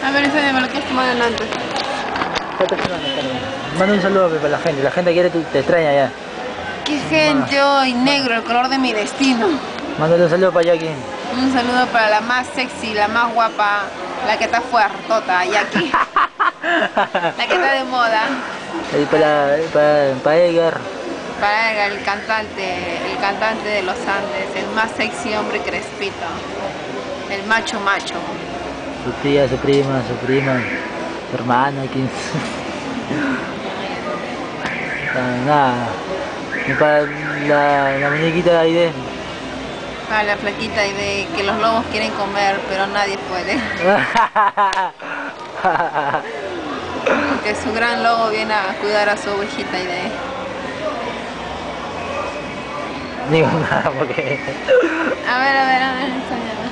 A ver, enséñame lo que has tomado antes. Manda un saludo para la gente quiere, te extraña ya. Qué gente hoy, negro, el color de mi destino. Mándale un saludo para Jackie. Un saludo para la más sexy, la más guapa, la que está fuertota, Jackie. La que está de moda. Y para Edgar. Para Edgar, el cantante de los Andes, el más sexy hombre crespito. El macho macho. Su tía, su prima, su hermana, quién. Nada. Y para la muñequita de Aide. Para la flaquita de que los lobos quieren comer, pero nadie puede. Que su gran lobo viene a cuidar a su ovejita y de... Digo nada porque... A ver, enséñame.